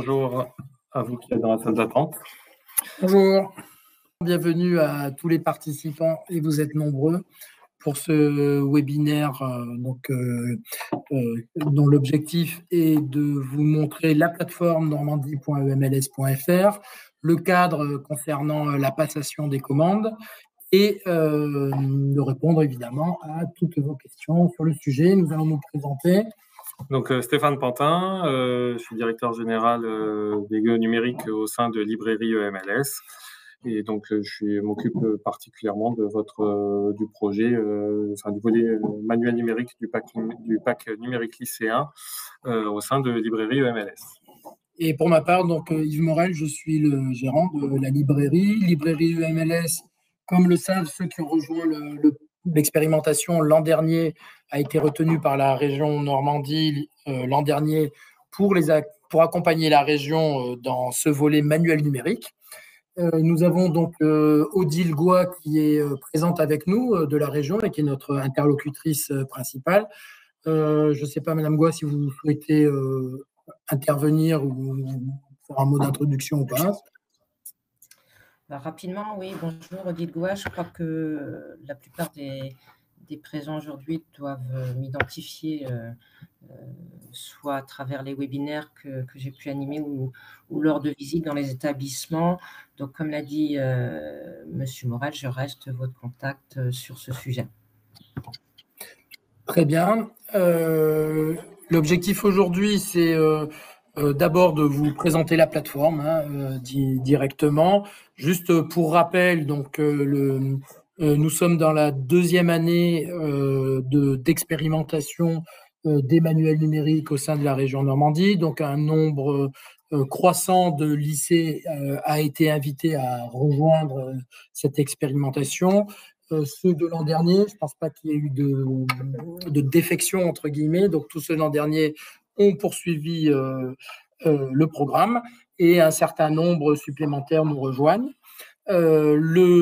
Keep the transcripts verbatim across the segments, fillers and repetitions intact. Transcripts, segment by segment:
bonjour à vous qui êtes dans la salle d'attente. Bonjour, bienvenue à tous les participants, et vous êtes nombreux, pour ce webinaire euh, donc, euh, euh, dont l'objectif est de vous montrer la plateforme normandie point e m l s point f r, le cadre concernant la passation des commandes et euh, de répondre évidemment à toutes vos questions sur le sujet. Nous allons nous présenter. Donc euh, Stéphane Pantin, euh, je suis directeur général euh, des numériques au sein de Librairie E M L S. Et donc, euh, je m'occupe particulièrement de votre, euh, du projet, euh, enfin, du volet euh, manuel numérique du pack, du pack numérique lycéen euh, au sein de Librairie E M L S. Et pour ma part, donc, Yves Morel, je suis le gérant de la librairie. Librairie E M L S, comme le savent ceux qui ont rejoint le, le, l'expérimentation l'an dernier, a été retenue par la région Normandie euh, l'an dernier pour, les, pour accompagner la région euh, dans ce volet manuel numérique. Euh, nous avons donc euh, Odile Goua qui est euh, présente avec nous euh, de la région et qui est notre interlocutrice euh, principale. Euh, je ne sais pas, Madame Goua, si vous souhaitez euh, intervenir ou faire un mot d'introduction ou pas. Bah, rapidement, oui. Bonjour, Odile Goua. Je crois que la plupart des, des présents aujourd'hui doivent m'identifier euh, euh, soit à travers les webinaires que, que j'ai pu animer ou, ou lors de visites dans les établissements. Donc, comme l'a dit euh, Monsieur Morel, je reste votre contact euh, sur ce sujet. Très bien. Euh, l'objectif aujourd'hui, c'est euh, euh, d'abord de vous présenter la plateforme hein, euh, di- directement. Juste pour rappel, donc euh, le, euh, nous sommes dans la deuxième année euh, de, d'expérimentation euh, des manuels numériques au sein de la région Normandie. Donc un nombre euh, croissant de lycées euh, a été invité à rejoindre euh, cette expérimentation. Euh, ceux de l'an dernier, je ne pense pas qu'il y ait eu de, de défection, entre guillemets. Donc, tous ceux de l'an dernier ont poursuivi euh, euh, le programme et un certain nombre supplémentaires nous rejoignent. Euh,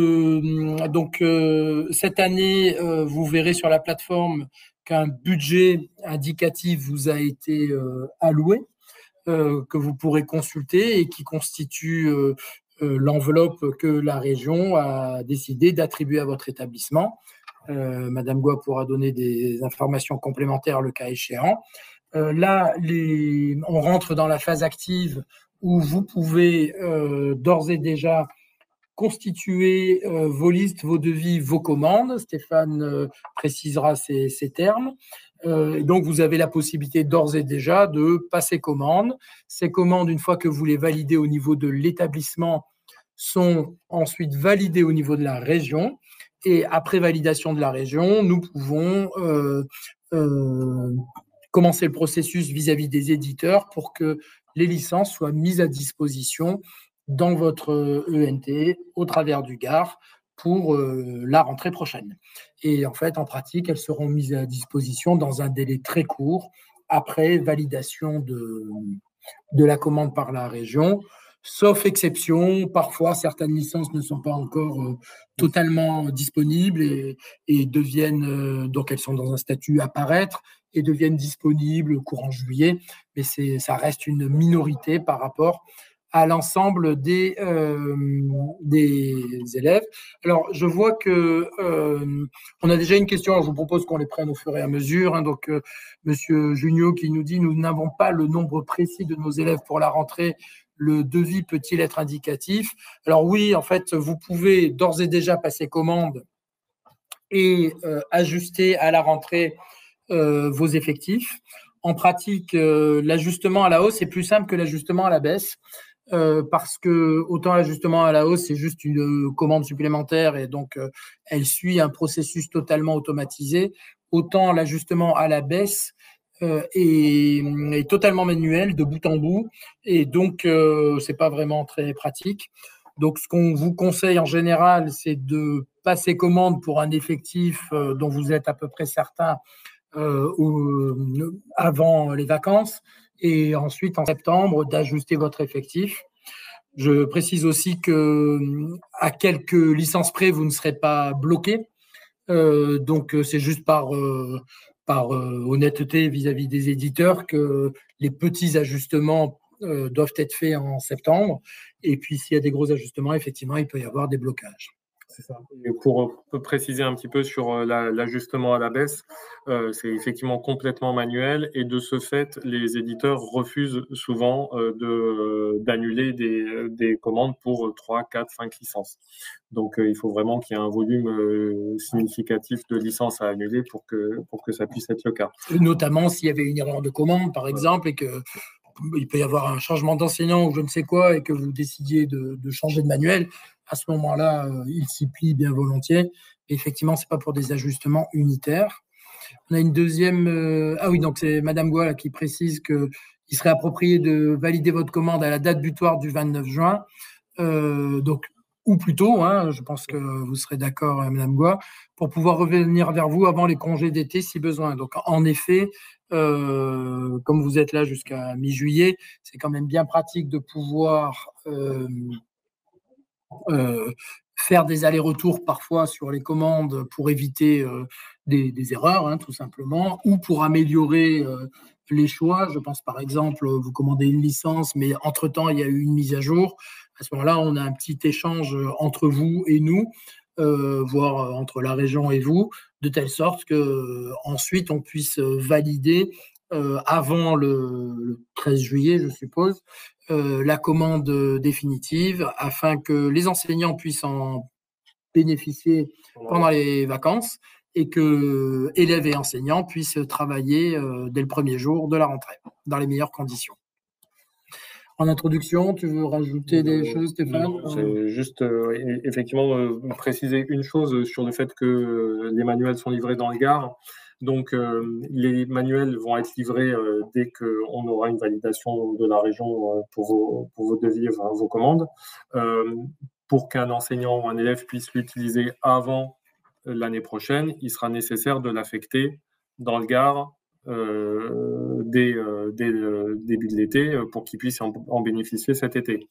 le, donc, euh, cette année, euh, vous verrez sur la plateforme qu'un budget indicatif vous a été euh, alloué, euh, que vous pourrez consulter et qui constitue euh, euh, l'enveloppe que la région a décidé d'attribuer à votre établissement. Euh, Madame Goua pourra donner des informations complémentaires le cas échéant. Euh, là, les, on rentre dans la phase active où vous pouvez euh, d'ores et déjà constituer euh, vos listes, vos devis, vos commandes. Stéphane euh, précisera ces, ces termes. Euh, donc, vous avez la possibilité d'ores et déjà de passer commande. Ces commandes, une fois que vous les validez au niveau de l'établissement, sont ensuite validées au niveau de la région. Et après validation de la région, nous pouvons euh, euh, commencer le processus vis-à-vis des éditeurs pour que les licences soient mises à disposition dans votre E N T au travers du G A R pour euh, la rentrée prochaine. Et en fait, en pratique, elles seront mises à disposition dans un délai très court après validation de, de la commande par la région. Sauf exception, parfois certaines licences ne sont pas encore euh, totalement disponibles et, et deviennent, euh, donc elles sont dans un statut apparaître et deviennent disponibles courant juillet, mais c'est, ça reste une minorité par rapport à l'ensemble des, euh, des élèves. Alors, je vois que euh, on a déjà une question, alors je vous propose qu'on les prenne au fur et à mesure. Hein, donc, euh, Monsieur Junio qui nous dit « Nous n'avons pas le nombre précis de nos élèves pour la rentrée. Le devis peut-il être indicatif ?» Alors oui, en fait, vous pouvez d'ores et déjà passer commande et euh, ajuster à la rentrée euh, vos effectifs. En pratique, euh, l'ajustement à la hausse est plus simple que l'ajustement à la baisse. Euh, parce que autant l'ajustement à la hausse, c'est juste une commande supplémentaire et donc euh, elle suit un processus totalement automatisé, autant l'ajustement à la baisse euh, est, est totalement manuel de bout en bout et donc euh, c'est pas vraiment très pratique. Donc ce qu'on vous conseille en général, c'est de passer commande pour un effectif euh, dont vous êtes à peu près certain euh, ou, avant les vacances et ensuite en septembre d'ajuster votre effectif. Je précise aussi que à quelques licences près, vous ne serez pas bloqué. Euh, donc c'est juste par, euh, par euh, honnêteté vis-à-vis des éditeurs que les petits ajustements euh, doivent être faits en septembre. Et puis, s'il y a des gros ajustements, effectivement, il peut y avoir des blocages. C'est ça. Et pour, pour préciser un petit peu sur la, l'ajustement à la baisse, euh, c'est effectivement complètement manuel et de ce fait, les éditeurs refusent souvent euh, de, d'annuler des, des commandes pour trois, quatre, cinq licences. Donc, euh, il faut vraiment qu'il y ait un volume euh, significatif de licences à annuler pour que, pour que ça puisse être le cas. Et notamment s'il y avait une erreur de commande, par exemple, et que il peut y avoir un changement d'enseignant ou je ne sais quoi, et que vous décidiez de, de changer de manuel, à ce moment-là, euh, il s'y plie bien volontiers. Et effectivement, ce n'est pas pour des ajustements unitaires. On a une deuxième... Euh, ah oui, donc c'est Madame Goua qui précise qu'il serait approprié de valider votre commande à la date butoir du vingt-neuf juin. Euh, donc, ou plus tôt, hein, je pense que vous serez d'accord, Madame Goua, pour pouvoir revenir vers vous avant les congés d'été si besoin. Donc, en effet, euh, comme vous êtes là jusqu'à mi-juillet, c'est quand même bien pratique de pouvoir euh, euh, faire des allers-retours parfois sur les commandes pour éviter euh, des, des erreurs, hein, tout simplement, ou pour améliorer euh, les choix. Je pense par exemple, vous commandez une licence, mais entre-temps, il y a eu une mise à jour. À ce moment-là, on a un petit échange entre vous et nous, euh, voire entre la région et vous, de telle sorte que euh, ensuite on puisse valider euh, avant le, le treize juillet, je suppose, euh, la commande définitive afin que les enseignants puissent en bénéficier pendant les vacances et que élèves et enseignants puissent travailler euh, dès le premier jour de la rentrée dans les meilleures conditions. En introduction, tu veux rajouter des euh, choses, Stéphane? Non, c'est juste euh, effectivement euh, préciser une chose sur le fait que les manuels sont livrés dans le Gard. Donc, euh, les manuels vont être livrés euh, dès qu'on aura une validation de la région euh, pour, vos, pour vos devis, enfin, vos commandes. Euh, pour qu'un enseignant ou un élève puisse l'utiliser avant l'année prochaine, il sera nécessaire de l'affecter dans le Gard euh, dès, euh, dès le début de l'été pour qu'il puisse en, en bénéficier cet été.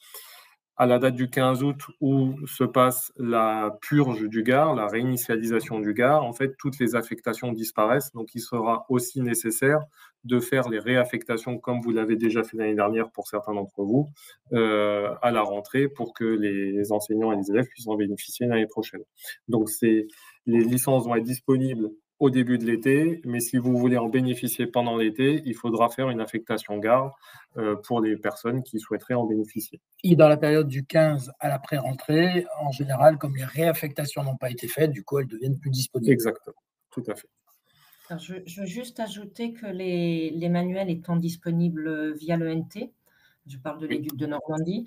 À la date du quinze août où se passe la purge du Gard, la réinitialisation du Gard, en fait, toutes les affectations disparaissent. Donc, il sera aussi nécessaire de faire les réaffectations, comme vous l'avez déjà fait l'année dernière pour certains d'entre vous, euh, à la rentrée pour que les enseignants et les élèves puissent en bénéficier l'année prochaine. Donc, c'est, les licences vont être disponibles au début de l'été, mais si vous voulez en bénéficier pendant l'été, il faudra faire une affectation Gard euh, pour les personnes qui souhaiteraient en bénéficier. Et dans la période du quinze à l'après-rentrée, en général, comme les réaffectations n'ont pas été faites, du coup, elles deviennent plus disponibles. Exactement, tout à fait. Alors, je, je veux juste ajouter que les, les manuels étant disponibles via l'E N T, je parle de l'Éduc de Normandie,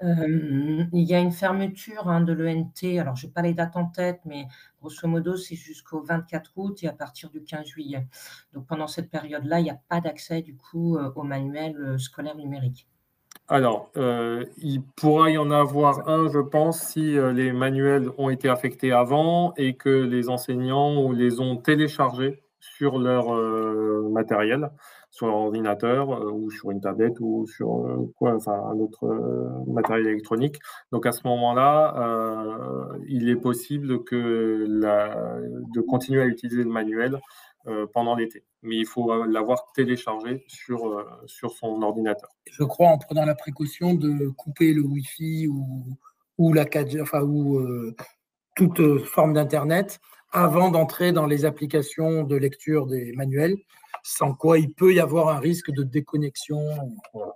euh, il y a une fermeture hein, de l'E N T, alors je n'ai pas les dates en tête, mais grosso modo c'est jusqu'au vingt-quatre août et à partir du quinze juillet. Donc pendant cette période-là, il n'y a pas d'accès du coup au manuel scolaire numérique. Alors, euh, il pourra y en avoir un, je pense, si euh, les manuels ont été affectés avant et que les enseignants les ont téléchargés sur leur euh, matériel, sur leur ordinateur euh, ou sur une tablette ou sur euh, quoi, enfin, un autre euh, matériel électronique. Donc à ce moment-là, euh, il est possible que la, de continuer à utiliser le manuel euh, pendant l'été. Mais il faut l'avoir téléchargé sur, euh, sur son ordinateur. Je crois en prenant la précaution de couper le Wi-Fi ou, ou, la quatre G, enfin, ou euh, toute forme d'Internet avant d'entrer dans les applications de lecture des manuels, sans quoi il peut y avoir un risque de déconnexion. Voilà.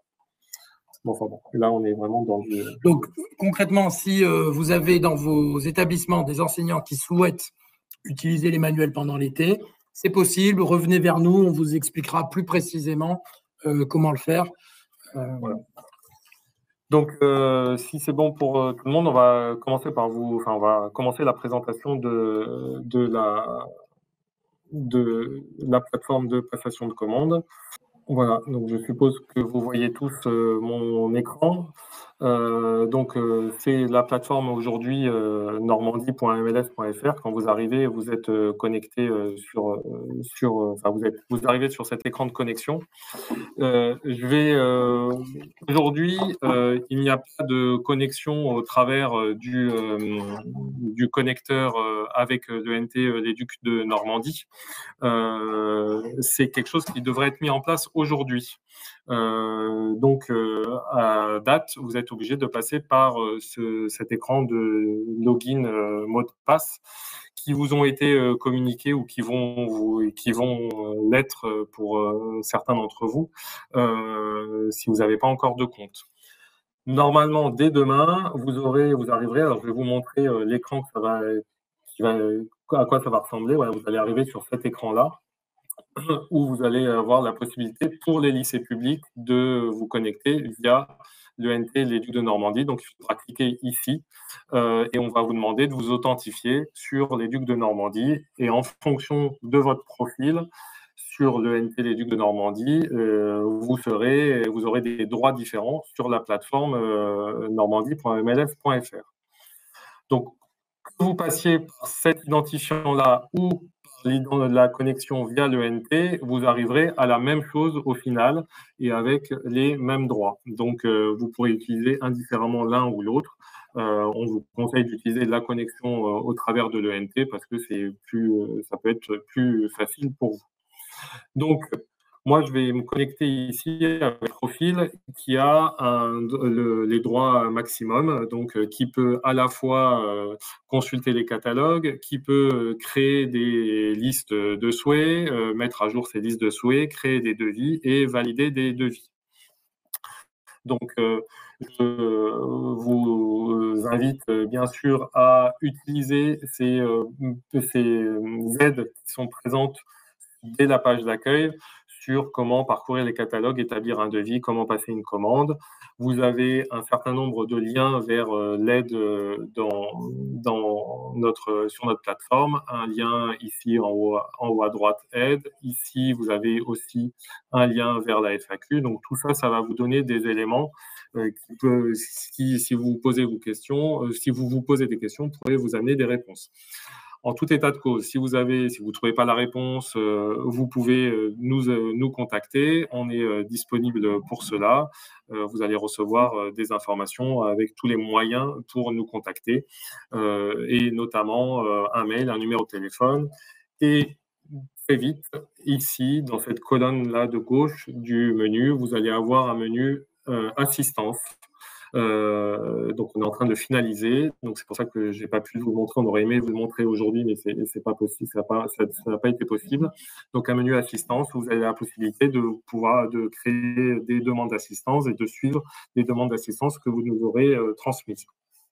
Bon, enfin bon, là, on est vraiment dans le... Donc, concrètement, si euh, vous avez dans vos établissements des enseignants qui souhaitent utiliser les manuels pendant l'été, c'est possible, revenez vers nous, on vous expliquera plus précisément euh, comment le faire. Euh, voilà. Donc, euh, si c'est bon pour euh, tout le monde, on va commencer par vous, enfin, on va commencer la présentation de, de, la, de la plateforme de prestation de commandes. Voilà, donc je suppose que vous voyez tous euh, mon écran. Euh, donc, euh, c'est la plateforme aujourd'hui euh, normandie point m l s point f r. Quand vous arrivez, vous êtes euh, connecté euh, sur, euh, sur, euh, enfin, vous êtes, vous arrivez sur cet écran de connexion. Euh, je vais euh, aujourd'hui, euh, il n'y a pas de connexion au travers euh, du, euh, du connecteur euh, avec le N T euh, les Ducs de Normandie. Euh, c'est quelque chose qui devrait être mis en place aujourd'hui. Euh, donc, euh, à date, vous êtes obligé de passer par euh, ce, cet écran de login euh, mot de passe qui vous ont été euh, communiqués ou qui vont vous, qui vont euh, l'être pour euh, certains d'entre vous euh, si vous n'avez pas encore de compte. Normalement, dès demain, vous aurez, vous arriverez. Alors, je vais vous montrer euh, l'écran que ça va, qui va, à quoi ça va ressembler. Voilà, vous allez arriver sur cet écran-là, où vous allez avoir la possibilité pour les lycées publics de vous connecter via le N T Les Ducs de Normandie. Donc, il faudra cliquer ici euh, et on va vous demander de vous authentifier sur les Ducs de Normandie. Et en fonction de votre profil sur le N T Les Ducs de Normandie, euh, vous, serez, vous aurez des droits différents sur la plateforme euh, normandie point m l s point f r. Donc, que vous passiez par cet identifiant-là ou la connexion via le N T, vous arriverez à la même chose au final et avec les mêmes droits. Donc, euh, vous pourrez utiliser indifféremment l'un ou l'autre. Euh, on vous conseille d'utiliser la connexion euh, au travers de l'E N T parce que c'est plus, euh, ça peut être plus facile pour vous. Donc, moi, je vais me connecter ici avec un profil qui a un, le, les droits maximum, donc euh, qui peut à la fois euh, consulter les catalogues, qui peut créer des listes de souhaits, euh, mettre à jour ces listes de souhaits, créer des devis et valider des devis. Donc, euh, je vous invite bien sûr à utiliser ces, euh, ces aides qui sont présentes dès la page d'accueil sur comment parcourir les catalogues, établir un devis, comment passer une commande. Vous avez un certain nombre de liens vers euh, l'aide euh, dans, dans notre, sur notre plateforme. Un lien ici en haut, en haut à droite, aide. Ici, vous avez aussi un lien vers la F A Q. Donc tout ça, ça va vous donner des éléments euh, qui peut, si, si vous posez vos questions, euh, si vous vous posez des questions, pourrez vous amener des réponses. En tout état de cause, si vous avez, si vous trouvez pas la réponse, euh, vous pouvez euh, nous euh, nous contacter. On est euh, disponible pour cela. Euh, vous allez recevoir euh, des informations avec tous les moyens pour nous contacter, euh, et notamment euh, un mail, un numéro de téléphone. Et très vite, ici, dans cette colonne-là de gauche du menu, vous allez avoir un menu euh, assistance. Euh, donc on est en train de finaliser, donc c'est pour ça que j'ai pas pu vous le montrer. On aurait aimé vous le montrer aujourd'hui, mais c'est c'est pas possible, ça n'a pas ça, ça n'a pas été possible. Donc un menu assistance où vous avez la possibilité de pouvoir de créer des demandes d'assistance et de suivre les demandes d'assistance que vous nous aurez euh, transmises.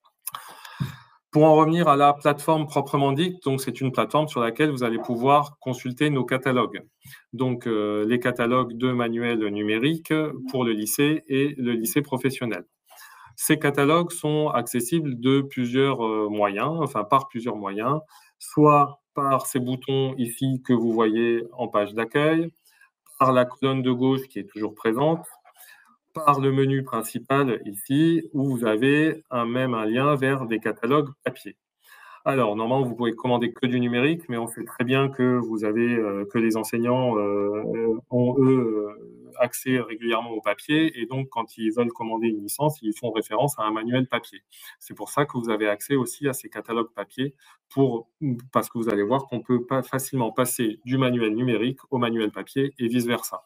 Pour en revenir à la plateforme proprement dite, donc c'est une plateforme sur laquelle vous allez pouvoir consulter nos catalogues. Donc euh, les catalogues de manuels numériques pour le lycée et le lycée professionnel. Ces catalogues sont accessibles de plusieurs euh, moyens, enfin par plusieurs moyens, soit par ces boutons ici que vous voyez en page d'accueil, par la colonne de gauche qui est toujours présente, par le menu principal ici, où vous avez un, même un lien vers des catalogues papier. Alors, normalement, vous pouvez commander que du numérique, mais on sait très bien que vous avez, euh, que les enseignants euh, ont, eux, accès régulièrement au papier, et donc, quand ils veulent commander une licence, ils font référence à un manuel papier. C'est pour ça que vous avez accès aussi à ces catalogues papier, pour, parce que vous allez voir qu'on peut pas facilement passer du manuel numérique au manuel papier, et vice-versa.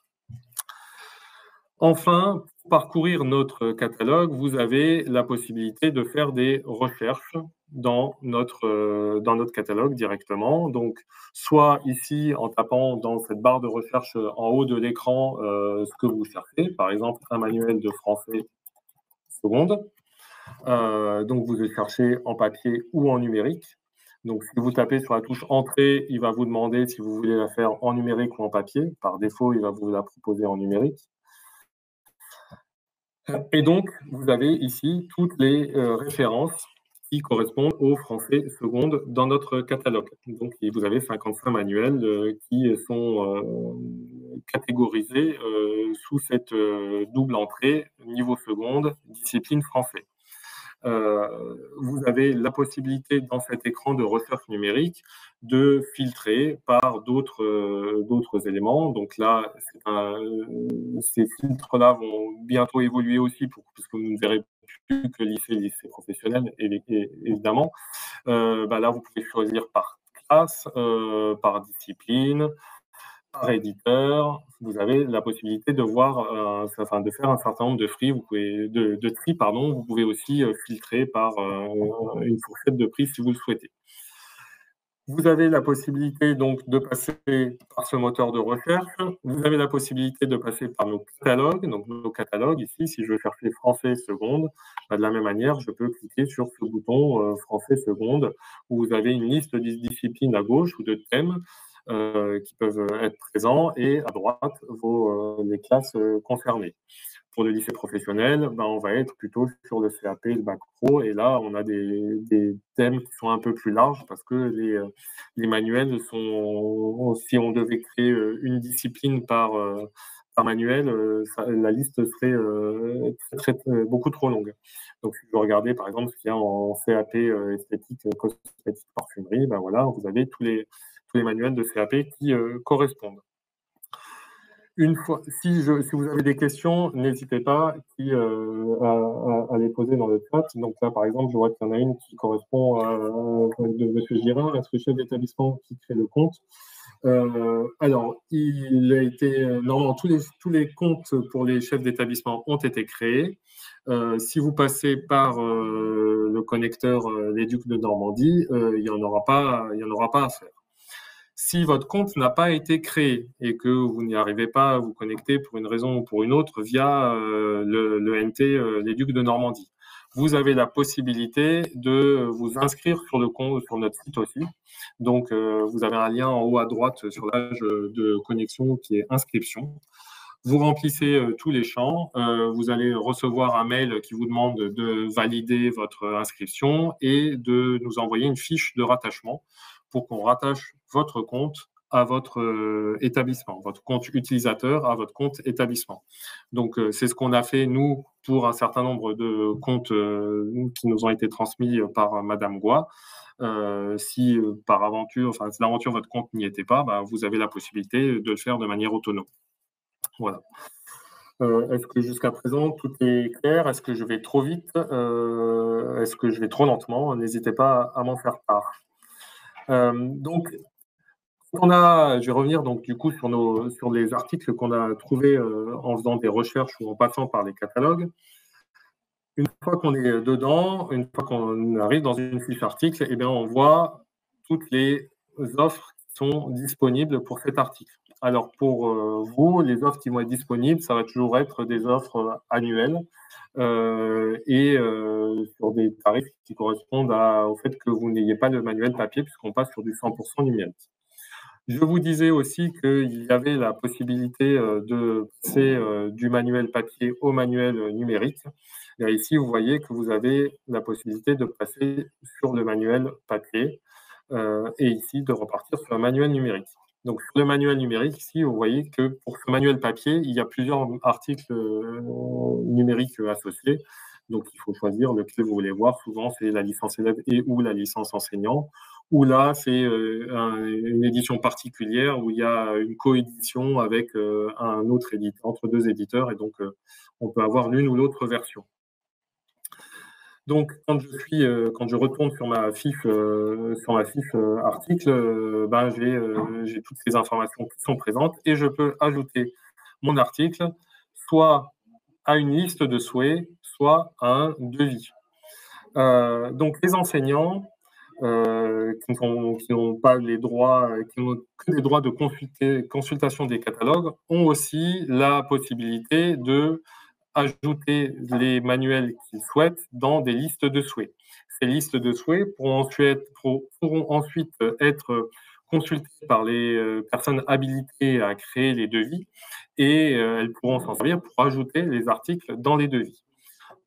Enfin, pour parcourir notre catalogue, vous avez la possibilité de faire des recherches dans notre, euh, dans notre catalogue directement. Donc, soit ici, en tapant dans cette barre de recherche en haut de l'écran euh, ce que vous cherchez, par exemple un manuel de français seconde. Euh, donc, vous le cherchez en papier ou en numérique. Donc, si vous tapez sur la touche Entrée, il va vous demander si vous voulez la faire en numérique ou en papier. Par défaut, il va vous la proposer en numérique. Et donc, vous avez ici toutes les euh, références qui correspondent aux français seconde dans notre catalogue. Donc, vous avez cinquante-cinq manuels euh, qui sont euh, catégorisés euh, sous cette euh, double entrée, niveau seconde, discipline français. Euh, vous avez la possibilité dans cet écran de recherche numérique de filtrer par d'autres euh, d'autres éléments. Donc là, un, ces filtres-là vont bientôt évoluer aussi, pour, puisque vous ne verrez plus que lycée, lycée professionnel, et, et, évidemment. Euh, bah là, vous pouvez choisir par classe, euh, par discipline, par éditeur. Vous avez la possibilité de voir, euh, enfin, de faire un certain nombre de tri. Vous pouvez de, de tri, pardon. Vous pouvez aussi euh, filtrer par euh, une fourchette de prix si vous le souhaitez. Vous avez la possibilité donc de passer par ce moteur de recherche. Vous avez la possibilité de passer par nos catalogues. Donc nos catalogues ici, si je veux chercher français seconde, bah, de la même manière, je peux cliquer sur ce bouton euh, français seconde, où vous avez une liste de disciplines à gauche ou de thèmes euh, qui peuvent être présents, et à droite vos euh, les classes euh, concernées. Pour le lycée professionnel, ben, on va être plutôt sur le C A P, le bac pro, et là, on a des, des thèmes qui sont un peu plus larges, parce que les, les manuels sont, si on devait créer une discipline par, par manuel, ça, la liste serait euh, très, très, beaucoup trop longue. Donc, si vous regardez, par exemple, ce qu'il y a en C A P esthétique, cosmétique, parfumerie, ben voilà, vous avez tous les, tous les manuels de C A P qui euh, correspondent. Une fois, si, je, si vous avez des questions, n'hésitez pas qui, euh, à, à, à les poser dans le chat. Donc là, par exemple, je vois qu'il y en a une qui correspond à, à de M. Girin, notre chef d'établissement qui crée le compte. Euh, alors, il a été normalement tous les tous les comptes pour les chefs d'établissement ont été créés. Euh, si vous passez par euh, le connecteur euh, l'Éduc de Normandie, euh, il y en aura pas, il y en aura pas à faire. Si votre compte n'a pas été créé et que vous n'y arrivez pas à vous connecter pour une raison ou pour une autre via euh, le, le N T, euh, l'Éduc de Normandie, vous avez la possibilité de vous inscrire sur le compte, sur notre site aussi. Donc, euh, vous avez un lien en haut à droite sur la page de connexion qui est inscription. Vous remplissez euh, tous les champs. Euh, vous allez recevoir un mail qui vous demande de valider votre inscription et de nous envoyer une fiche de rattachement pour qu'on rattache votre compte à votre euh, établissement, votre compte utilisateur à votre compte établissement. Donc, euh, c'est ce qu'on a fait, nous, pour un certain nombre de comptes euh, qui nous ont été transmis par Madame Goua. Euh, si euh, par aventure, enfin, si l'aventure, votre compte n'y était pas, bah, vous avez la possibilité de le faire de manière autonome. Voilà. Euh, est-ce que jusqu'à présent, tout est clair? Est-ce que je vais trop vite? euh, Est-ce que je vais trop lentement? N'hésitez pas à m'en faire part. Euh, donc, on a, je vais revenir donc du coup sur, nos, sur les articles qu'on a trouvés euh, en faisant des recherches ou en passant par les catalogues. Une fois qu'on est dedans, une fois qu'on arrive dans une fiche article, eh bien, on voit toutes les offres qui sont disponibles pour cet article. Alors pour euh, vous, les offres qui vont être disponibles, ça va toujours être des offres annuelles euh, et euh, sur des tarifs qui correspondent à, au fait que vous n'ayez pas de manuel papier puisqu'on passe sur du cent pour cent numérique. Je vous disais aussi qu'il y avait la possibilité de passer du manuel papier au manuel numérique. Et ici, vous voyez que vous avez la possibilité de passer sur le manuel papier euh, et ici de repartir sur un manuel numérique. Donc, sur le manuel numérique, ici, vous voyez que pour ce manuel papier, il y a plusieurs articles euh, numériques associés. Donc, il faut choisir lequel vous voulez voir. Souvent, c'est la licence élève et ou la licence enseignant. Ou là, c'est euh, un, une édition particulière où il y a une coédition avec euh, un autre éditeur, entre deux éditeurs. Et donc, euh, on peut avoir l'une ou l'autre version. Donc, quand je suis, euh, quand je retourne sur ma fiche, euh, sur ma fiche euh, article, euh, ben, j'ai, euh, j'ai toutes ces informations qui sont présentes et je peux ajouter mon article soit à une liste de souhaits, soit à un devis. Euh, donc, les enseignants euh, qui n'ont, qui n'ont pas les droits, qui n'ont que les droits de consulter, consultation des catalogues, ont aussi la possibilité de ajouter les manuels qu'ils souhaitent dans des listes de souhaits. Ces listes de souhaits pourront ensuite, pourront ensuite être consultées par les personnes habilitées à créer les devis et elles pourront s'en servir pour ajouter les articles dans les devis.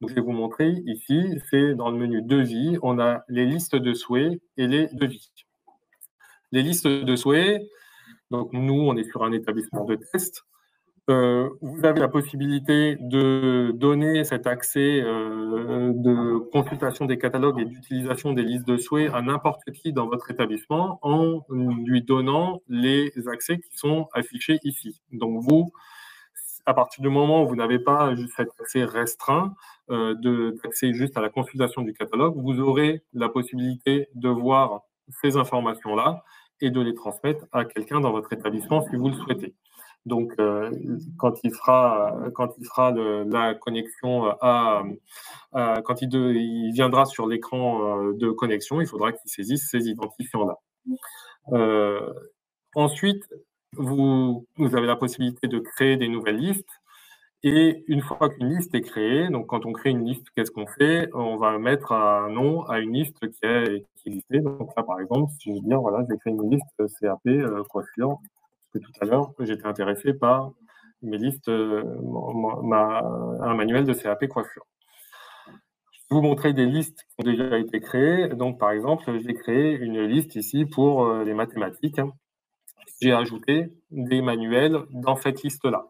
Donc, je vais vous montrer ici, c'est dans le menu devis, on a les listes de souhaits et les devis. Les listes de souhaits, donc nous, on est sur un établissement de test. Euh, vous avez la possibilité de donner cet accès euh, de consultation des catalogues et d'utilisation des listes de souhaits à n'importe qui dans votre établissement en lui donnant les accès qui sont affichés ici. Donc vous, à partir du moment où vous n'avez pas juste cet accès restreint euh, d'accès juste à la consultation du catalogue, vous aurez la possibilité de voir ces informations-là et de les transmettre à quelqu'un dans votre établissement si vous le souhaitez. Donc, euh, quand il fera, quand il fera le, la connexion à, à quand il, de, il viendra sur l'écran de connexion, il faudra qu'il saisisse ces identifiants-là. Euh, ensuite, vous, vous avez la possibilité de créer des nouvelles listes. Et une fois qu'une liste est créée, donc quand on crée une liste, qu'est-ce qu'on fait? On va mettre un nom à une liste qui est qui existait. Donc là, par exemple, si je veux dire, voilà, j'ai créé une liste C A P euh, coiffure, parce que tout à l'heure, j'étais intéressé par mes listes, euh, ma, un manuel de C A P coiffure. Je vais vous montrer des listes qui ont déjà été créées. Donc, par exemple, j'ai créé une liste ici pour euh, les mathématiques. J'ai ajouté des manuels dans cette liste-là.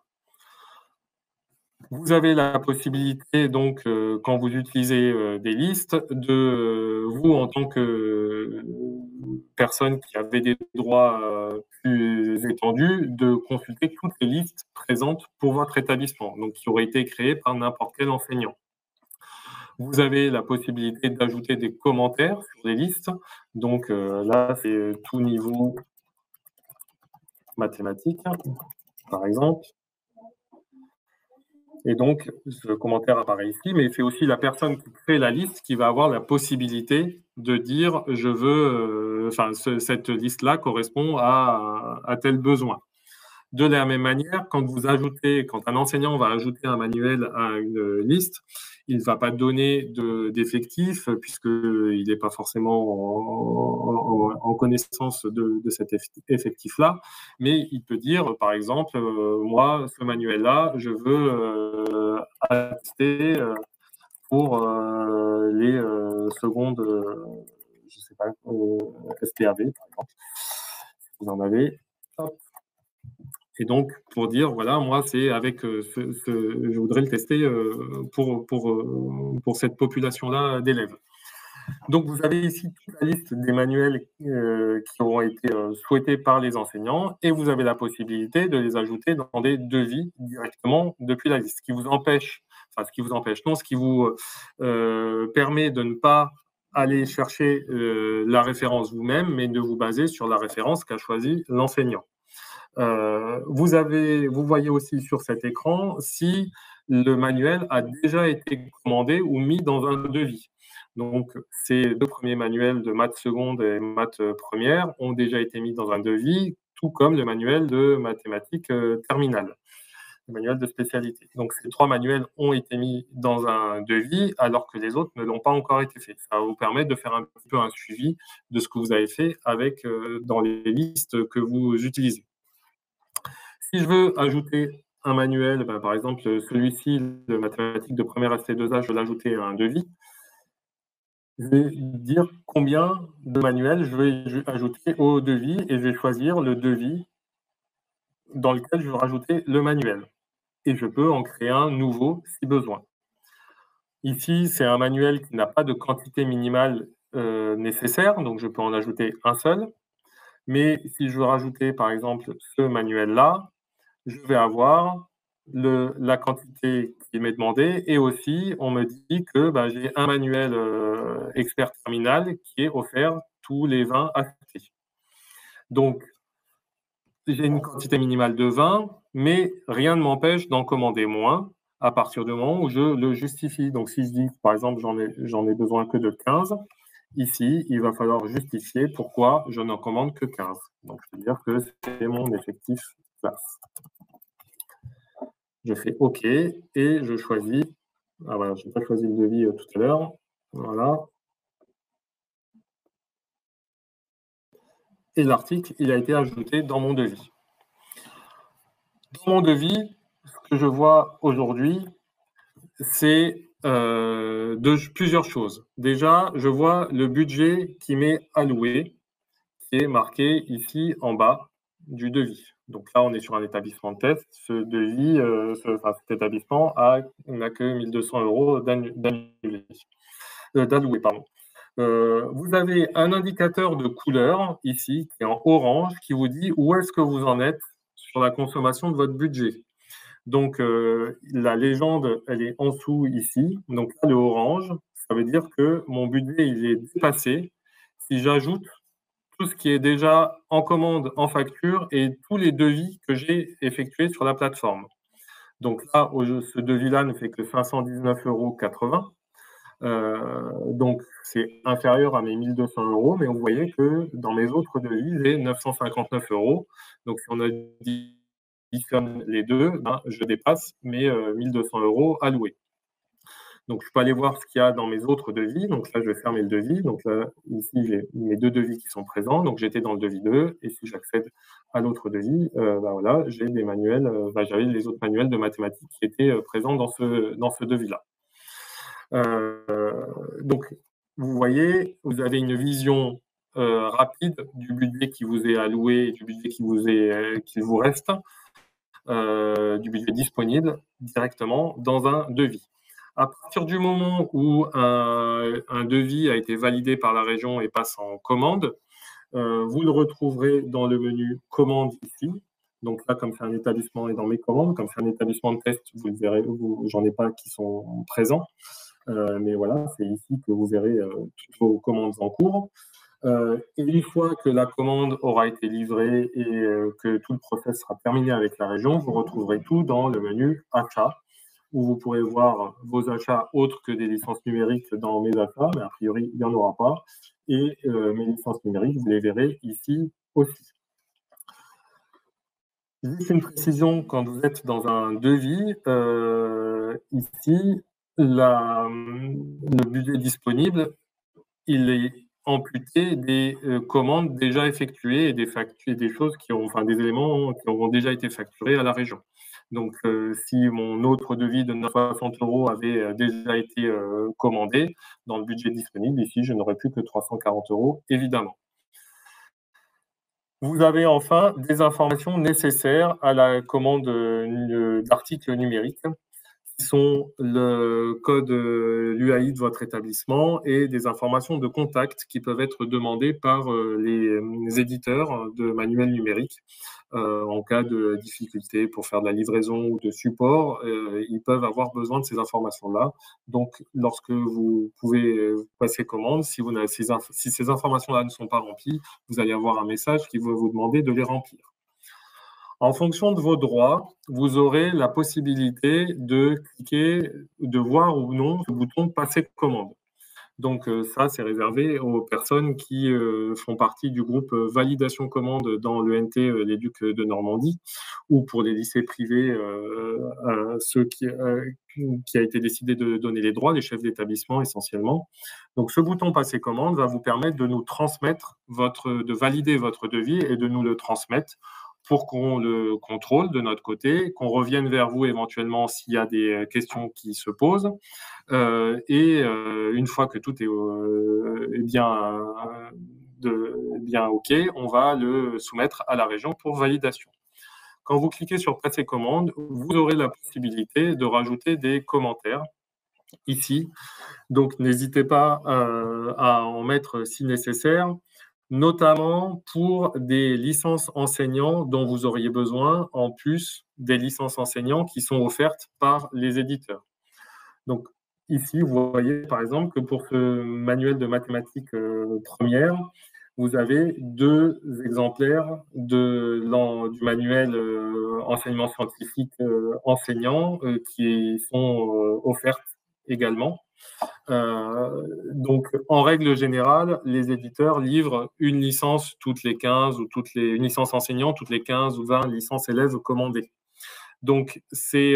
Vous avez la possibilité, donc, euh, quand vous utilisez euh, des listes, de euh, vous, en tant que euh, personne qui avait des droits euh, plus étendus, de consulter toutes les listes présentes pour votre établissement, donc qui auraient été créées par n'importe quel enseignant. Vous avez la possibilité d'ajouter des commentaires sur les listes. Donc euh, là, c'est tout niveau mathématiques, par exemple. Et donc, ce commentaire apparaît ici, mais c'est aussi la personne qui crée la liste qui va avoir la possibilité de dire « je veux, euh, enfin, ce, cette liste-là correspond à, à tel besoin ». De la même manière, quand vous ajoutez, quand un enseignant va ajouter un manuel à une liste, il ne va pas donner d'effectifs puisqu'il n'est pas forcément en, en, en connaissance de, de cet effectif-là, mais il peut dire, par exemple, euh, moi, ce manuel-là, je veux euh, attester euh, pour euh, les euh, secondes, euh, je ne sais pas, euh, S P A V, par exemple, vous en avez. Hop. Et donc, pour dire, voilà, moi, c'est avec ce, ce, je voudrais le tester pour, pour, pour cette population-là d'élèves. Donc, vous avez ici toute la liste des manuels euh, qui auront été euh, souhaités par les enseignants et vous avez la possibilité de les ajouter dans des devis directement depuis la liste, ce qui vous empêche, enfin, ce qui vous empêche, non, ce qui vous euh, permet de ne pas aller chercher euh, la référence vous-même, mais de vous baser sur la référence qu'a choisi l'enseignant. Euh, vous avez, vous voyez aussi sur cet écran si le manuel a déjà été commandé ou mis dans un devis. Donc, ces deux premiers manuels de maths seconde et maths première ont déjà été mis dans un devis, tout comme le manuel de mathématiques euh, terminale, le manuel de spécialité. Donc, ces trois manuels ont été mis dans un devis, alors que les autres ne l'ont pas encore été faits. Ça va vous permettre de faire un petit peu un suivi de ce que vous avez fait avec, euh, dans les listes que vous utilisez. Si je veux ajouter un manuel, ben, par exemple celui-ci de mathématiques de première à C deux A, je veux l'ajouter à un devis, je vais dire combien de manuels je vais ajouter au devis et je vais choisir le devis dans lequel je veux rajouter le manuel. Et je peux en créer un nouveau si besoin. Ici, c'est un manuel qui n'a pas de quantité minimale euh, nécessaire, donc je peux en ajouter un seul. Mais si je veux rajouter, par exemple, ce manuel-là, je vais avoir le, la quantité qui m'est demandée et aussi on me dit que bah, j'ai un manuel euh, expert terminal qui est offert tous les vingt A C T. Donc, j'ai une quantité minimale de vingt, mais rien ne m'empêche d'en commander moins à partir du moment où je le justifie. Donc, si je dis, par exemple, j'en ai, j'en ai besoin que de quinze, ici, il va falloir justifier pourquoi je n'en commande que quinze. Donc, je veux dire que c'est mon effectif classe. Je fais OK et je choisis. Ah voilà, je n'ai pas choisi le devis euh, tout à l'heure. Voilà. Et l'article, il a été ajouté dans mon devis. Dans mon devis, ce que je vois aujourd'hui, c'est euh, de plusieurs choses. Déjà, je vois le budget qui m'est alloué, qui est marqué ici en bas du devis. Donc là, on est sur un établissement de test. Ce devis, euh, ce, enfin, cet établissement a, n'a que mille deux cents euros d'annulé, euh, d'alloué, pardon. Euh, vous avez un indicateur de couleur ici, qui est en orange, qui vous dit où est-ce que vous en êtes sur la consommation de votre budget. Donc, euh, la légende, elle est en dessous ici. Donc là, le orange, ça veut dire que mon budget, il est dépassé si j'ajoute tout ce qui est déjà en commande, en facture et tous les devis que j'ai effectués sur la plateforme. Donc là, ce devis-là ne fait que cinq cent dix-neuf euros quatre-vingts. Euh, donc, c'est inférieur à mes mille deux cents euros, mais vous voyez que dans mes autres devis, j'ai neuf cent cinquante-neuf euros. Donc, si on additionne les deux, ben, je dépasse mes euh, mille deux cents euros alloués. Donc, je peux aller voir ce qu'il y a dans mes autres devis. Donc là, je vais fermer le devis. Donc là, ici, j'ai mes deux devis qui sont présents. Donc, j'étais dans le devis deux. Et si j'accède à l'autre devis, euh, ben voilà, j'ai des manuels, euh, ben, j'avais les autres manuels de mathématiques qui étaient euh, présents dans ce, dans ce devis-là. Euh, donc, vous voyez, vous avez une vision euh, rapide du budget qui vous est alloué et du budget qui vous, est, euh, qui vous reste, euh, du budget disponible directement dans un devis. À partir du moment où un, un devis a été validé par la région et passe en commande, euh, vous le retrouverez dans le menu commande ici. Donc là, comme c'est un établissement et dans mes commandes, comme c'est un établissement de test, vous le verrez, j'en ai pas qui sont présents. Euh, mais voilà, c'est ici que vous verrez euh, toutes vos commandes en cours. Euh, et une fois que la commande aura été livrée et euh, que tout le process sera terminé avec la région, vous retrouverez tout dans le menu achats, où vous pourrez voir vos achats autres que des licences numériques dans mes achats, mais a priori, il n'y en aura pas. Et euh, mes licences numériques, vous les verrez ici aussi. Juste une précision, quand vous êtes dans un devis, euh, ici, la, le budget disponible, il est amputé des euh, commandes déjà effectuées et des, factures, des choses qui ont, enfin des éléments qui auront déjà été facturés à la région. Donc, euh, si mon autre devis de neuf cent soixante euros avait euh, déjà été euh, commandé, dans le budget disponible, ici, je n'aurais plus que trois cent quarante euros, évidemment. Vous avez enfin des informations nécessaires à la commande euh, d'articles numériques, qui sont le code l'U A I de votre établissement et des informations de contact qui peuvent être demandées par les, les éditeurs de manuels numériques. Euh, en cas de difficulté pour faire de la livraison ou de support, euh, ils peuvent avoir besoin de ces informations-là. Donc, lorsque vous pouvez passer commande, si, vous ces, si ces informations-là ne sont pas remplies, vous allez avoir un message qui va vous demander de les remplir. En fonction de vos droits, vous aurez la possibilité de cliquer, de voir ou non le bouton « Passer commande ». Donc ça, c'est réservé aux personnes qui euh, font partie du groupe validation commande dans l'E N T euh, Les Ducs de Normandie, ou pour les lycées privés, euh, euh, ceux qui, euh, qui a été décidé de donner les droits, les chefs d'établissement essentiellement. Donc ce bouton passer commande va vous permettre de nous transmettre votre, de valider votre devis et de nous le transmettre pour qu'on le contrôle de notre côté, qu'on revienne vers vous éventuellement s'il y a des questions qui se posent. Euh, et euh, une fois que tout est euh, bien, euh, de, bien OK, on va le soumettre à la région pour validation. Quand vous cliquez sur Passer commande, vous aurez la possibilité de rajouter des commentaires ici. Donc, n'hésitez pas euh, à en mettre si nécessaire, notamment pour des licences enseignants dont vous auriez besoin, en plus des licences enseignants qui sont offertes par les éditeurs. Donc, ici, vous voyez par exemple que pour ce manuel de mathématiques euh, première, vous avez deux exemplaires de, du manuel euh, enseignement scientifique euh, enseignant euh, qui sont euh, offertes également. Euh, donc, en règle générale, les éditeurs livrent une licence toutes les quinze ou toutes les, une licence enseignant toutes les quinze ou vingt licences élèves commandées. Donc, c'est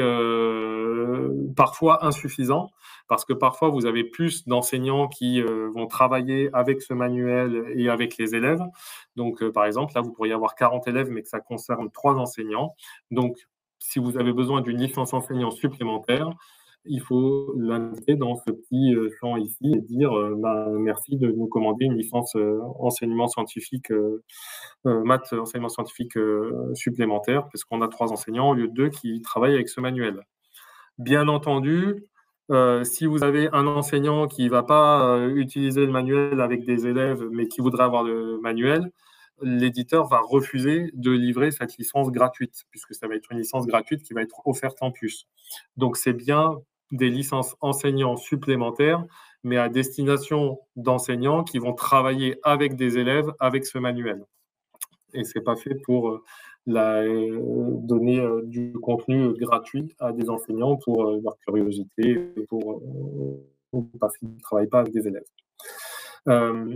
euh, parfois insuffisant parce que parfois, vous avez plus d'enseignants qui euh, vont travailler avec ce manuel et avec les élèves. Donc, euh, par exemple, là, vous pourriez avoir quarante élèves, mais que ça concerne trois enseignants. Donc, si vous avez besoin d'une licence enseignant supplémentaire, il faut l'indiquer dans ce petit champ ici et dire euh, bah, merci de nous commander une licence euh, enseignement scientifique, euh, euh, maths enseignement scientifique euh, supplémentaire, parce qu'on a trois enseignants au lieu de deux qui travaillent avec ce manuel. Bien entendu, euh, si vous avez un enseignant qui ne va pas euh, utiliser le manuel avec des élèves, mais qui voudrait avoir le manuel, l'éditeur va refuser de livrer cette licence gratuite, puisque ça va être une licence gratuite qui va être offerte en plus. Donc, c'est bien des licences enseignants supplémentaires, mais à destination d'enseignants qui vont travailler avec des élèves avec ce manuel. Et ce n'est pas fait pour euh, la, euh, donner euh, du contenu gratuit à des enseignants pour euh, leur curiosité, pour, euh, parce qu'ils ne travaillent pas avec des élèves. Euh,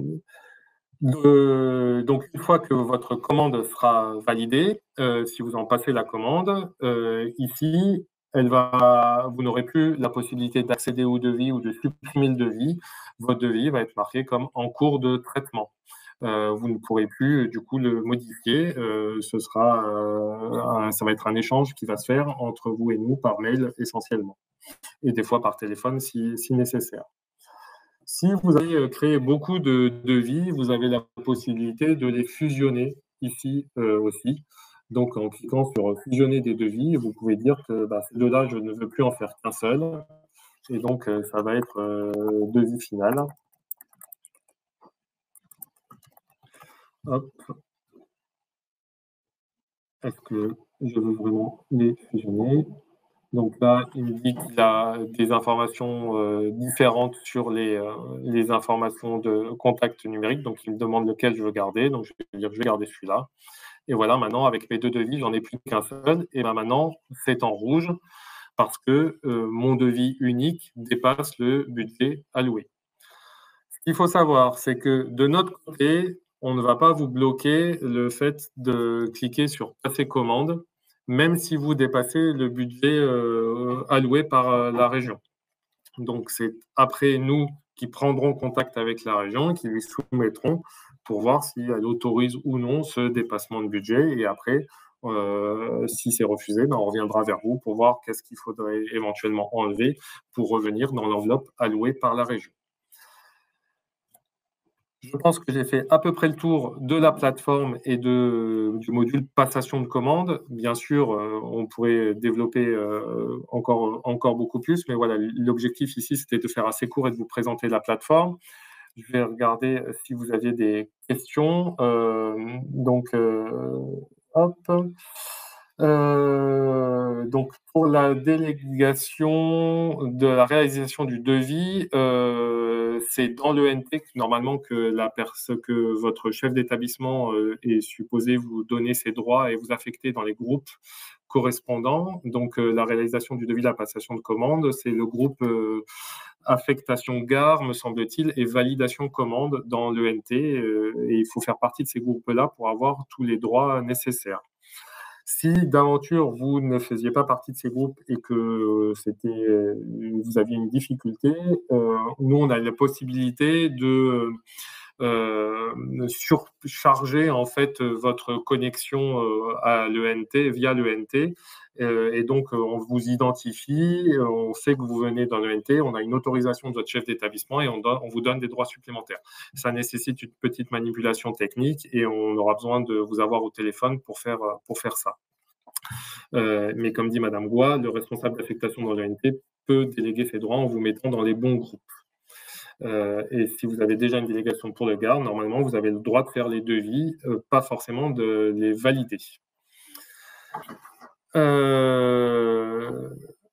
de, donc, une fois que votre commande sera validée, euh, si vous en passez la commande, euh, ici, elle va, vous n'aurez plus la possibilité d'accéder au devis ou de supprimer le devis. Votre devis va être marqué comme en cours de traitement. Euh, vous ne pourrez plus du coup le modifier. Euh, ce sera, euh, un, ça va être un échange qui va se faire entre vous et nous par mail essentiellement, et des fois par téléphone si, si nécessaire. Si vous avez créé beaucoup de devis, vous avez la possibilité de les fusionner ici euh, aussi. Donc, en cliquant sur fusionner des devis, vous pouvez dire que bah, ces deux-là, je ne veux plus en faire qu'un seul. Et donc, euh, ça va être euh, devis final. Hop. Est-ce que je veux vraiment les fusionner? Donc là, il me dit qu'il a des informations euh, différentes sur les, euh, les informations de contact numérique. Donc, il me demande lequel je veux garder. Donc, je vais dire que je vais garder celui-là. Et voilà, maintenant, avec mes deux devis, j'en ai plus qu'un seul. Et ben maintenant, c'est en rouge parce que euh, mon devis unique dépasse le budget alloué. Ce qu'il faut savoir, c'est que de notre côté, on ne va pas vous bloquer le fait de cliquer sur passer commande, même si vous dépassez le budget euh, alloué par euh, la région. Donc, c'est après nous qui prendrons contact avec la région, qui lui soumettront pour voir si elle autorise ou non ce dépassement de budget. Et après, euh, si c'est refusé, ben on reviendra vers vous pour voir qu'est-ce qu'il faudrait éventuellement enlever pour revenir dans l'enveloppe allouée par la région. Je pense que j'ai fait à peu près le tour de la plateforme et de, du module passation de commande. Bien sûr, euh, on pourrait développer euh, encore, encore beaucoup plus, mais voilà, l'objectif ici, c'était de faire assez court et de vous présenter la plateforme. Je vais regarder si vous aviez des questions. Euh, donc, euh, hop. Euh, donc, pour la délégation de la réalisation du devis, euh, c'est dans l'E N T que, normalement que, la personne, que votre chef d'établissement euh, est supposé vous donner ses droits et vous affecter dans les groupes correspondants. Donc, euh, la réalisation du devis, la passation de commande, c'est le groupe euh, affectation gare, me semble-t-il, et validation commande dans l'E N T. Euh, et il faut faire partie de ces groupes-là pour avoir tous les droits nécessaires. Si d'aventure vous ne faisiez pas partie de ces groupes et que c'était, vous aviez une difficulté, euh, nous on a la possibilité de euh, surcharger en fait votre connexion euh, à l'E N T via l'E N T. Euh, et donc, on vous identifie, on sait que vous venez dans l'E N T, on a une autorisation de votre chef d'établissement et on, donne, on vous donne des droits supplémentaires. Ça nécessite une petite manipulation technique et on aura besoin de vous avoir au téléphone pour faire, pour faire ça. Euh, mais comme dit Madame Goua, le responsable d'affectation dans l'E N T peut déléguer ses droits en vous mettant dans les bons groupes. Euh, et si vous avez déjà une délégation pour le Gard, normalement, vous avez le droit de faire les devis, euh, pas forcément de les valider. Euh...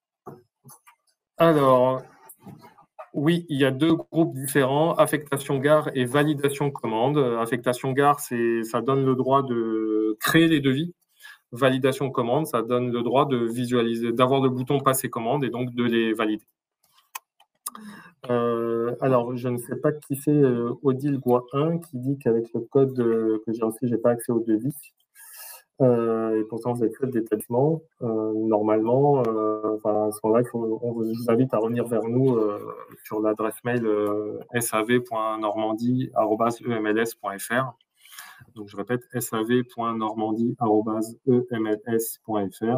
Alors, oui, il y a deux groupes différents, affectation gare et validation commande. Affectation gare, c'est, ça donne le droit de créer les devis. Validation commande, ça donne le droit de visualiser, d'avoir le bouton passer commande et donc de les valider. Euh, alors, je ne sais pas qui c'est euh, Odile Goua un qui dit qu'avec le code euh, que j'ai reçu, je n'ai pas accès au devis. Euh, et pourtant, vous avez fait d'établissement. Euh, normalement, euh, enfin, à ce moment-là, on vous, je vous invite à revenir vers nous euh, sur l'adresse mail euh, s a v point normandie arobase e m l s point f r. Donc, je répète, s a v point normandie arobase e m l s point f r.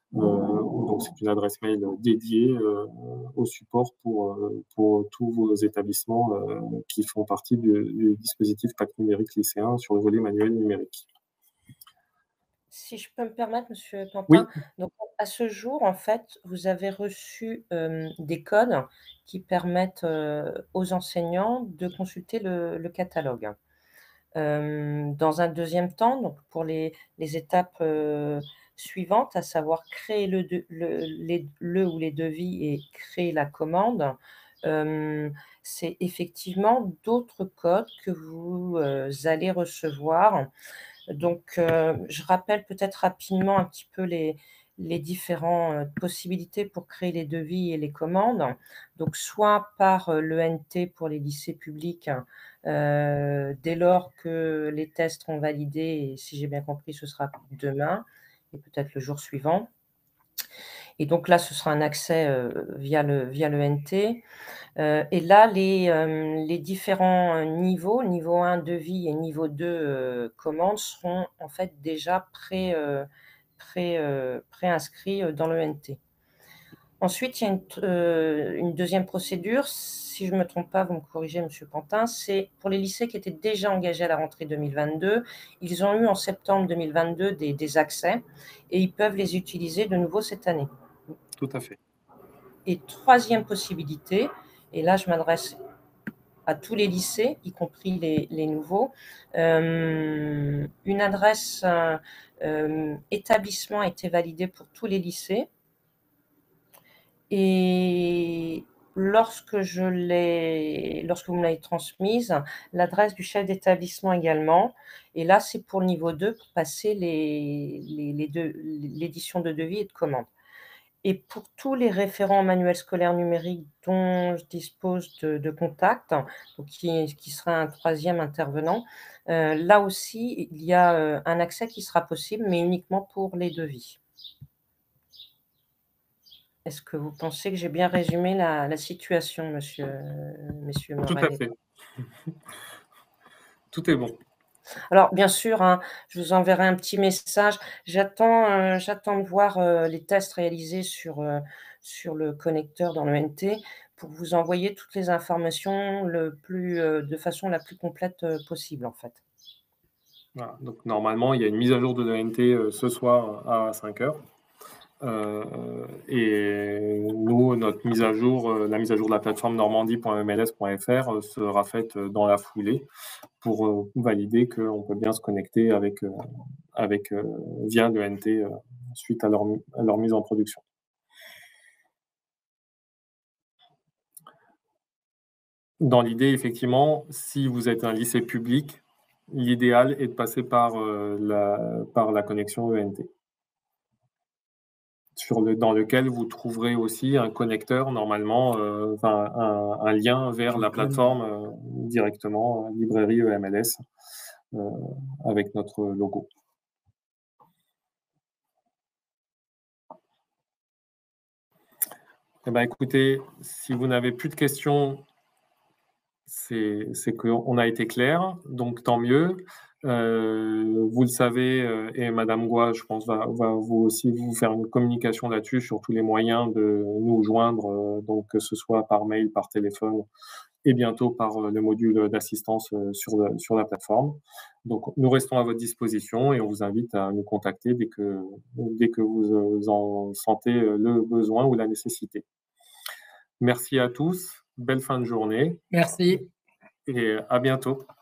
Euh, donc, c'est une adresse mail dédiée euh, au support pour, euh, pour tous vos établissements euh, qui font partie du, du dispositif Pacte numérique lycéen sur le volet manuel numérique. Si je peux me permettre, Monsieur Pantin, Oui. donc à ce jour, en fait, vous avez reçu euh, des codes qui permettent euh, aux enseignants de consulter le, le catalogue. Euh, dans un deuxième temps, donc pour les, les étapes euh, suivantes, à savoir créer le, de, le, les, le ou les devis et créer la commande, euh, c'est effectivement d'autres codes que vous euh, allez recevoir. Donc, euh, je rappelle peut-être rapidement un petit peu les, les différentes euh, possibilités pour créer les devis et les commandes. Donc, soit par euh, l'E N T pour les lycées publics, euh, dès lors que les tests seront validés, et si j'ai bien compris, ce sera demain et peut-être le jour suivant. Et donc là, ce sera un accès euh, via le, via l'E N T. Euh, et là, les, euh, les différents niveaux, niveau un devis et niveau deux euh, commandes, seront en fait déjà pré, euh, pré, euh, préinscrits dans l'E N T. Ensuite, il y a une, euh, une deuxième procédure, si je ne me trompe pas, vous me corrigez, M. Pantin, c'est pour les lycées qui étaient déjà engagés à la rentrée deux mille vingt-deux. Ils ont eu en septembre deux mille vingt-deux des, des accès et ils peuvent les utiliser de nouveau cette année. Tout à fait. Et troisième possibilité, et là je m'adresse à tous les lycées, y compris les, les nouveaux, euh, une adresse euh, euh, établissement a été validée pour tous les lycées. Et lorsque je l'ai, lorsque vous me l'avez transmise, l'adresse du chef d'établissement également. Et là, c'est pour le niveau deux, pour passer les, les, les deux, l'édition de devis et de commande. Et pour tous les référents manuels scolaires numériques dont je dispose de, de contacts, donc qui, qui sera un troisième intervenant, euh, là aussi, il y a euh, un accès qui sera possible, mais uniquement pour les devis. Est-ce que vous pensez que j'ai bien résumé la, la situation, monsieur, euh, messieurs Tout Morel? à fait. Tout est bon. Alors, bien sûr, hein, je vous enverrai un petit message. J'attends, euh, j'attends de voir euh, les tests réalisés sur, euh, sur le connecteur dans l'E N T pour vous envoyer toutes les informations le plus, euh, de façon la plus complète euh, possible, en fait. Voilà. Donc, normalement, il y a une mise à jour de l'E N T euh, ce soir à cinq heures. Euh, et nous, notre mise à jour, euh, la mise à jour de la plateforme normandie point m l s point f r euh, sera faite dans la foulée pour euh, valider qu'on peut bien se connecter avec, euh, avec euh, via l'E N T euh, suite à leur, à leur mise en production. Dans l'idée, effectivement, si vous êtes un lycée public, l'idéal est de passer par, euh, la, par la connexion E N T. Sur le, dans lequel vous trouverez aussi un connecteur, normalement, euh, enfin, un, un lien vers la plateforme euh, directement, euh, librairie E M L S, euh, avec notre logo. Eh ben, écoutez, si vous n'avez plus de questions, c'est qu'on a été clair, donc tant mieux. Euh, vous le savez, euh, et Madame Goua, je pense, va, va vous aussi vous faire une communication là-dessus sur tous les moyens de nous joindre, euh, donc que ce soit par mail, par téléphone et bientôt par euh, le module d'assistance euh, sur, sur la plateforme. Donc, nous restons à votre disposition et on vous invite à nous contacter dès que, dès que vous en sentez le besoin ou la nécessité. Merci à tous, belle fin de journée. Merci. Et à bientôt.